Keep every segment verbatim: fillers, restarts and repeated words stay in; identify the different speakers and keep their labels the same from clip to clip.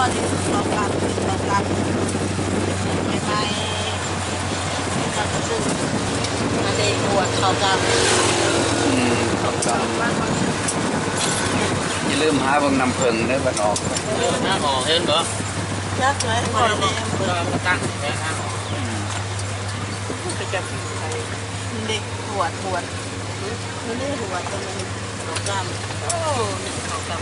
Speaker 1: ที่เราการเราการไม่ไม่เราจะซื้อมาเลยปวดเขาจำ
Speaker 2: อืมเขาจำอย่าลืมหาเบิ่งน้ำผึ้งเด้อบัดออก
Speaker 3: หน้าออกเห็นบ่
Speaker 1: ยักษ์เลยก่อนเลย
Speaker 3: เพื่อมาตั้งแค่หน้าออก
Speaker 1: ไปจับเด็กปวดปวดมันไม่ปวดแต่มันเขาจำโอ้เขาจำ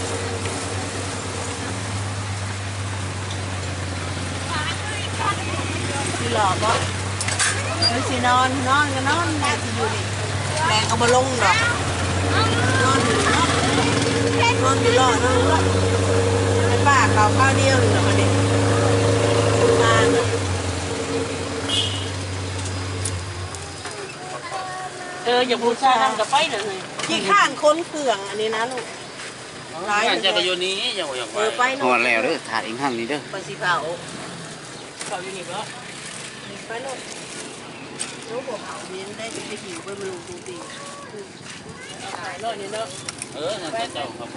Speaker 1: ที่หลอกว่าไม่สินอนนอนก็นอนแม่ที่อยู่นี่แรงเอามาลงดอกนอนอยู่นอนอยู่รอดนอนรอดเป็นบ้าเขาข้าวเดียวหรือเปล่าเด็กมา
Speaker 3: เอออย่าพูดช้าทำกับไฟหน่อย
Speaker 1: ที่ข้างค้นเครื่องอันนี้นะลูก
Speaker 3: ร้ายจะไปอยู่นี้อย่าอย่า
Speaker 1: ไป
Speaker 2: หอดแล้วเด้อถาดอิงหั่งนี่เด้อ
Speaker 1: ไปสีเผา
Speaker 3: เผาอยู่นี่บ่
Speaker 1: ไปโน่นรู้บอกเผาเน้นได้ไปหิวไปมาลงจริงๆเอาขายรอดนี่เนาะ
Speaker 3: เออนั่นจะเจ้าครับ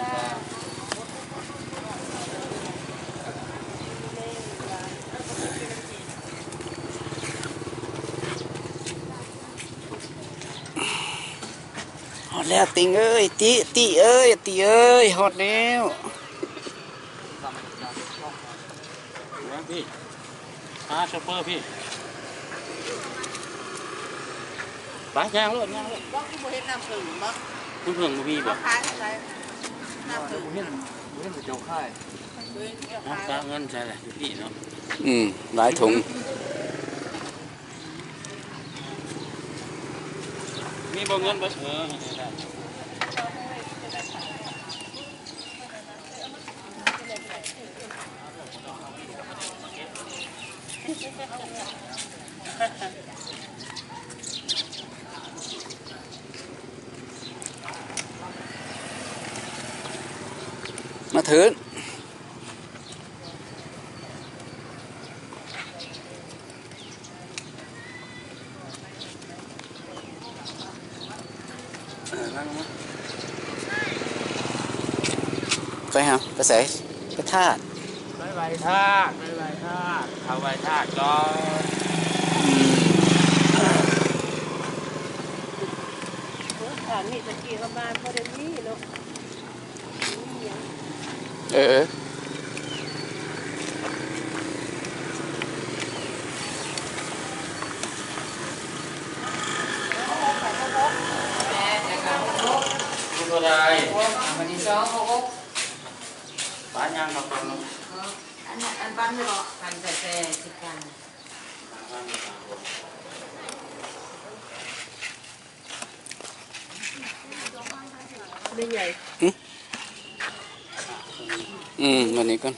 Speaker 2: ฮอดแล้วติงเอ้ยติติเอ้ยติเอ้ยฮอดแล้ว
Speaker 3: พี่อาช็อปเปอร์พี่ไปย่างรถย่างรถ
Speaker 1: บ้องที่โบเห็นน้ำผึ้งบ้อง
Speaker 3: คุณเพิ่งมาพี่บ่
Speaker 1: ขายอะไรน้ำผึ้ง
Speaker 3: เห็นเห็นเจ้าค่ายน้ำเงินใช่ไหมพี่เนาะ
Speaker 2: อืมหลายถุง
Speaker 3: มีบ่เงินบ่เออ
Speaker 2: มาถือไปฮะไปใส่ไปท่า
Speaker 3: ไปไหวท่าไปไหวท่าเอาไหวท่าก่อน
Speaker 1: ฐานนี่ตะกี้ก็มาพอได้นี่เนาะ
Speaker 2: เออ
Speaker 3: คุณอะไรวันนี้ซ้อมเขาก็ป้าย่างมาฟังเนาะ
Speaker 1: อันอันบ้านไม่หรอกพันแต่แต่สิบกันเรื่องใหญ่
Speaker 2: อืมวันนี้ก่อน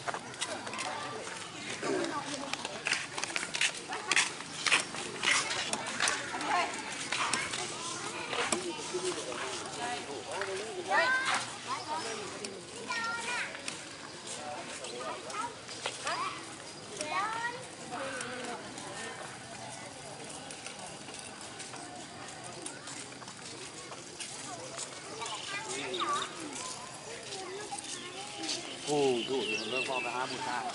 Speaker 3: โอ้ดูเริ่มพอไปหาบูชา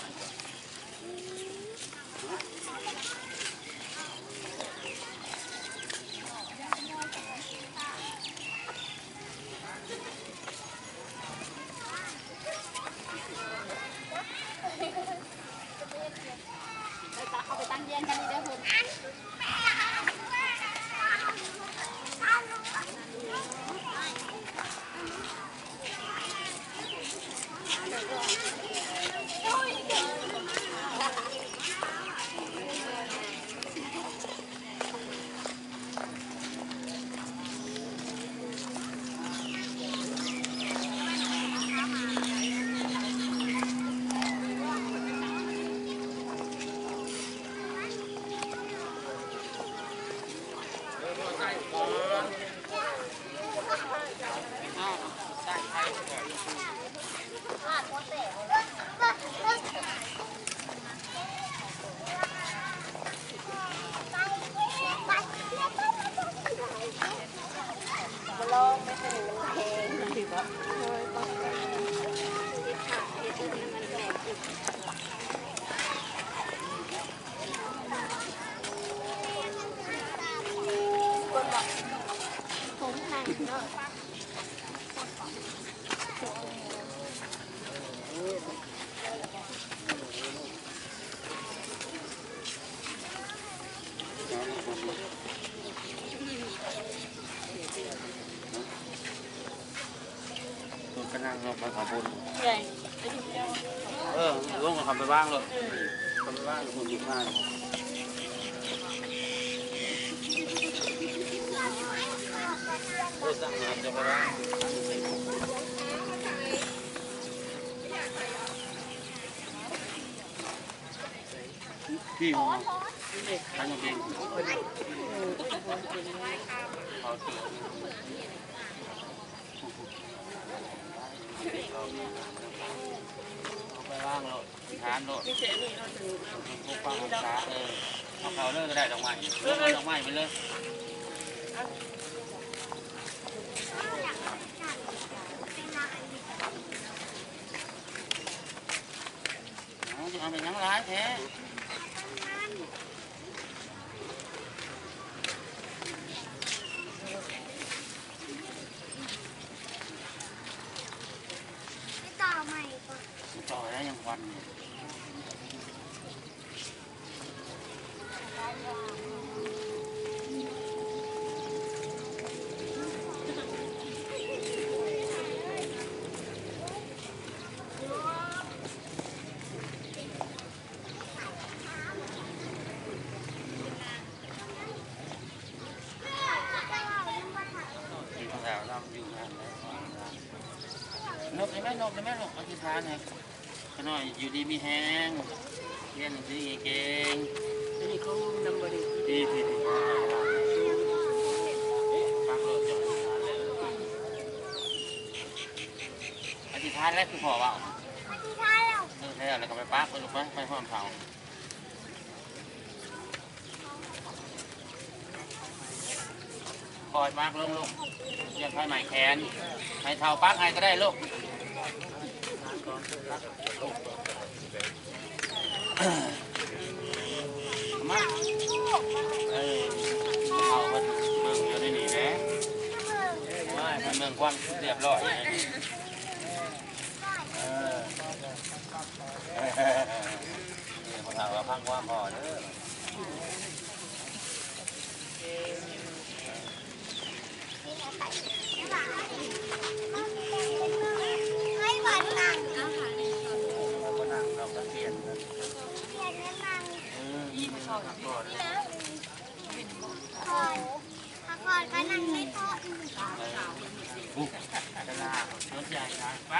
Speaker 4: เอาไปตั้งเย็นกันดีได้เพิ่นผมทางเนาะ
Speaker 3: ตัวกระนั่งเราไปขอบคุณ
Speaker 4: ใหญ่
Speaker 3: เออลงมาทำไปบ้างเลยทำไปบ้างคนอยู่ข้างเออสั่งงานจะไปบ้างพี่มันทำยังไงเขาเตือนเอาไปว่างโลดทานโลดพวกฟังภาษาเออเอาเขาเลิกก็ได้ดอกไม้เลิกดอกไม้ไปเลยเอาจะเอาไปยังร้ายแท้ต่อได้ยังวันมีภาษาเราอยู่งานไหนนกได้ไหมนกได้ไหมนกอธิษฐานไงขน่อยอยู่ดีมีแห้งเรียนหนังสือเก่งๆนี่เขานำบริดีดีดีฟังโลดจบอธิษฐานแล้วคือพอว่าอธิษฐานแล้วเออแล้วแล้วก็ไปปักไปลูกไปไปห้องเผาคอยปักลงลูกอย่าให้ใหม่แขนให้เท้าปักให้ก็ได้ลูกมาเออเอาไปเบิ่งอยู่ในนี่แหละไม่มันเบิ่งความเรียบร้อยเออเนี่ยพอถามว่าพังความพอเด้อก่อนก่อนก่อนก็นั่งไม่พออีกบุ๊กกระลาต้นใหญ่นะไป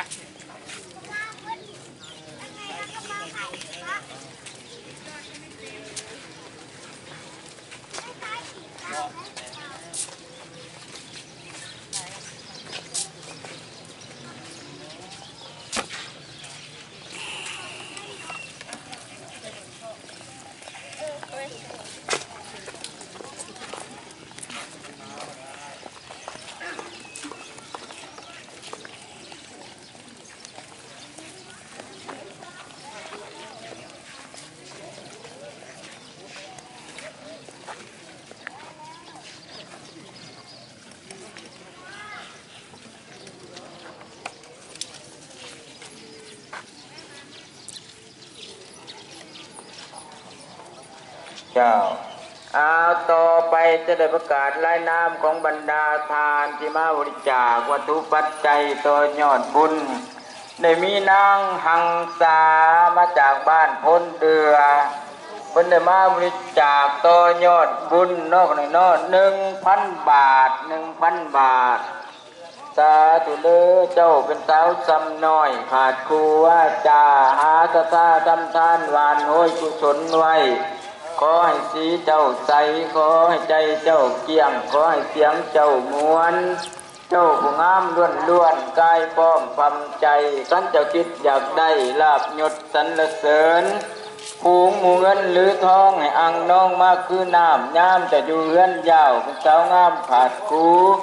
Speaker 3: เจ้าเอาต่อไปจะได้ประกาศรายนามของบรรดาทานที่มาบริจาควัตถุปัจจัยต่อยอดบุญได้มีนางหังษามาจากบ้านพ้นเดือเพิ่นได้มาบริจาคต่อยอดบุญนอกหน่อยนอกหนึ่งพันบาทหนึ่งพันบาทสาธุเด้อเจ้าเป็นสาวซ้ำน้อยขาดครูว่าจาหาสตาทำทานหวานโหยกุศลไว้ขอให้สีเจ้าใสขอให้ใจเจ้าเกี่ยงขอให้เสียงเจ้ามวลเจ้าผู้งามล้วนล้วนกายป้อมฟังใจขันเจ้าคิดอยากได้ลาบยศสรรเสริญผูงหมู่เงินหรือทองให้อังน้องมากคือน้ำย่ามจะอยู่เฮือนยาวเป็นสาวงามขาดคู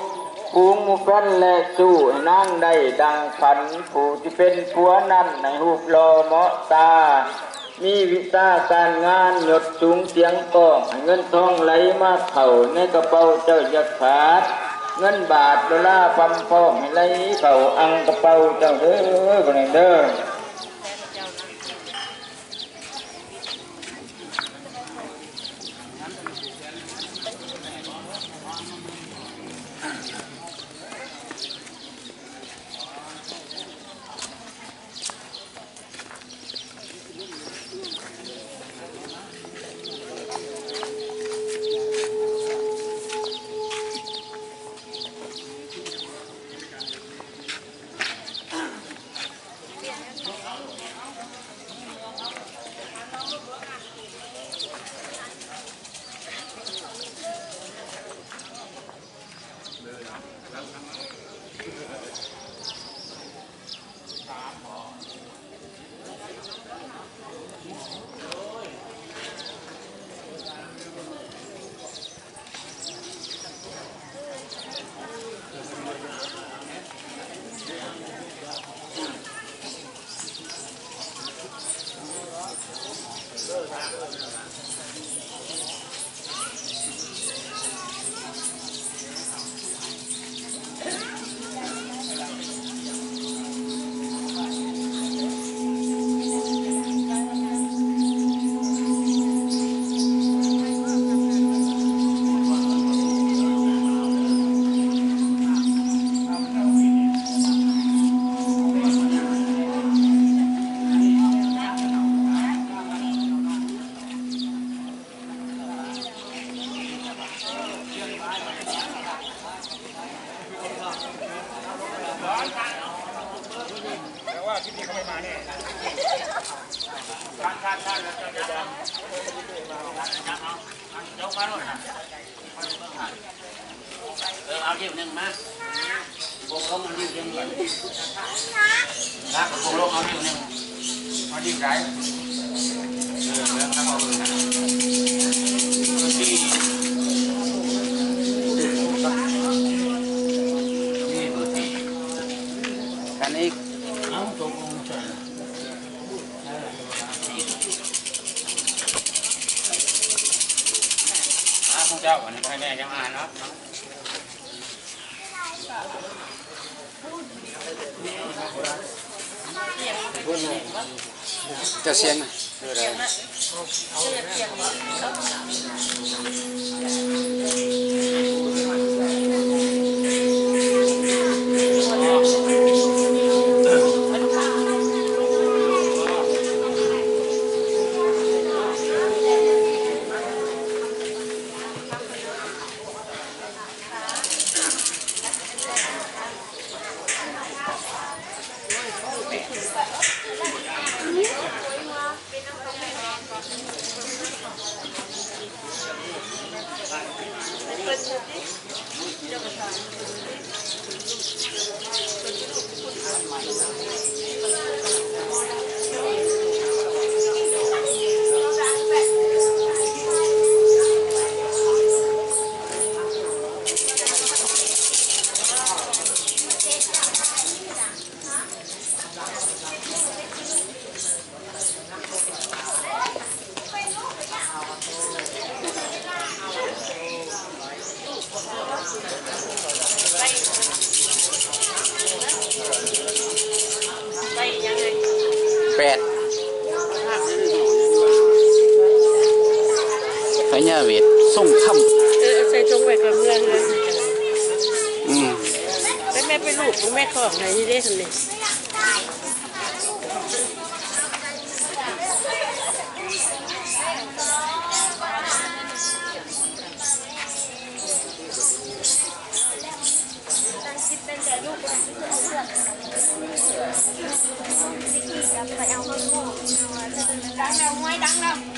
Speaker 3: ปูงมุกันและสู้ให้นางได้ดังฝันผู้ที่เป็นผัวนั้นในหูปรอเหมาะตามีวิชาการงานหยดสูงเสียงก้องให้เงินทองไหลมาเข่าในกระเป๋าเจ้าอย่าขาดเงินบาทดอลลาร์ปั๊มพองให้ไหลเข่าอังกระเป๋าเจ้าเด้อคนนี้เด้อ
Speaker 5: เอาเดี๋ยวนึงมาพวกเขามันยืดยังไงนะพวกเราเอาเดี๋ยวนึงมาดีใจเออแล้วก็เอาเลยนะที่นี่ดูที่กันอีกเอาตัวกงจันอ่าพวกเจ้าวันนี้ไปแม่ยังอ่านเนาะ
Speaker 2: จะเสียงไหมแปดพญาเวทส่งคำ
Speaker 1: เออใส่จงไว้กับเพื่อนเลย
Speaker 2: อืม
Speaker 1: แล้วแม่ไปลูกแม่ของไหนที่ได้ทำเลย
Speaker 4: ไปเอาข้าวโพดดังแล้วไม่ดังแล้ว